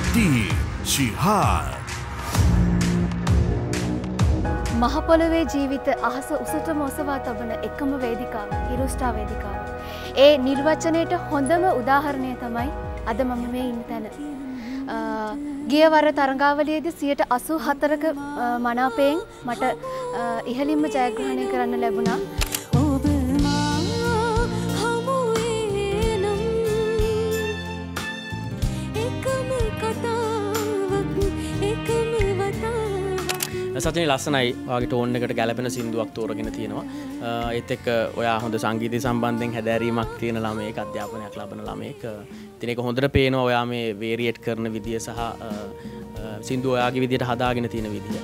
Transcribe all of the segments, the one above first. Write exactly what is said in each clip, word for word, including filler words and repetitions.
Deep Jihad. මහපොළොවේ ජීවිත අහස උසටම ඔසවා තබන එකම වේදිකාව හිරු ස්ටාර් වේදිකාව. ඒ නිර්වචනයේට හොඳම උදාහරණය තමයි අද මම මේ ඉන්න තැන. ගිය වර තරඟාවලියේදී සියයට අසූ හතරක මනාපයෙන් මට ඉහළින්ම ජයග්‍රහණය කරන්න ලැබුණා. සචිනි ලස්සනයි වගේ ටෝන් එකට ගැලපෙන සින්දුවක් තෝරගෙන තියෙනවා. ඒත් එක්ක ඔයා හොඳ සංගීතය සම්බන්ධයෙන් හැදෑරීමක් තියෙන ළමයෙක්, අධ්‍යාපනයක් ලබන ළමයෙක්. ඉතින් ඒක හොඳට පේනවා ඔයා මේ වේරියේට් කරන විදිය සහ සින්දුව ඔයාගේ විදියට හදාගෙන තියෙන විදිය.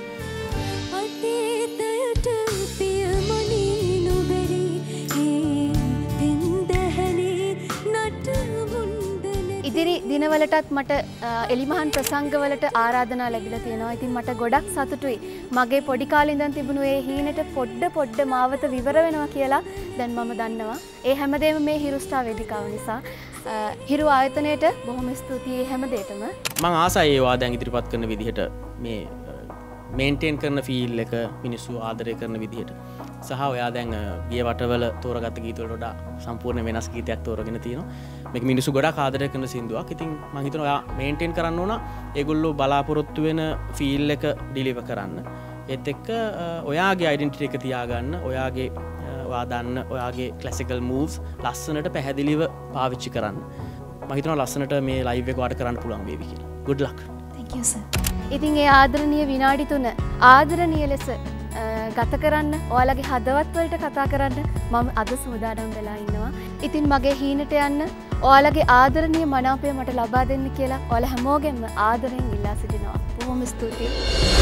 ඉදිරි දිනවලටත් මට එලිමහන් ප්‍රසංගවලට ආරාධනා ලැබිලා තියෙනවා. ඉතින් මට ගොඩක් සතුටුයි. මගේ පොඩි කාලේ ඉඳන් තිබුණු ඒ හීනෙට පොඩ පොඩ මාවත විවර වෙනවා කියලා දැන් මම දන්නවා. ඒ හැමදේම මේ හිරු ස්ටාර් වේදිකාව නිසා. හිරු ආයතනයට බොහොම ස්තුතියි හැමදේටම. මම ආසයි ඒවා දැන් ඉදිරිපත් කරන විදිහට මේ මේන්ටේන් කරන ෆීල් එක මිනිස්සු ආදරය කරන විදිහට. සහ ඔයා දැන් ගිය වටවල තෝරගත්ත ගීත වලට වඩා සම්පූර්ණ වෙනස් ගීතයක් තෝරගෙන තියෙනවා. මේක මිනිස්සු ගොඩක් ආදරය කරන සින්දුවක්. ඉතින් මම හිතනවා ඔයා මේන්ටේන් කරන්න ඕන ඒගොල්ලෝ බලාපොරොත්තු වෙන ෆීල් එක ඩිලිවර් කරන්න. ඒත් එක්ක ඔයාගේ ඩෙන්ටිටි එක තියාගන්න, ඔයාගේ ඔයා දන්න ඔයාගේ ක්ලාසිකල් මූව්ස් ලස්සනට පැහැදිලිව පාවිච්චි කරන්න. මම හිතනවා ලස්සනට මේ ලයිව් එක වාට කරන්න පුළුවන් වේවි කියලා. good luck. thank you sir. ඉතින් ඒ ආදරණීය විනාඩි තුන ආදරණීය ලෙස ගත කරන්න, ඔයාලගේ හදවත් වලට කතා කරන්න මම අද සූදානම් වෙලා ඉන්නවා. ඉතින් මගේ හීනට යන්න ඔයාලගේ ආදරණීය මනාපය මට ලබා දෙන්න කියලා ඔයාලා හැමෝගෙම ආදරෙන් ඉල්ලා සිටිනවා. බොහොම ස්තුතියි.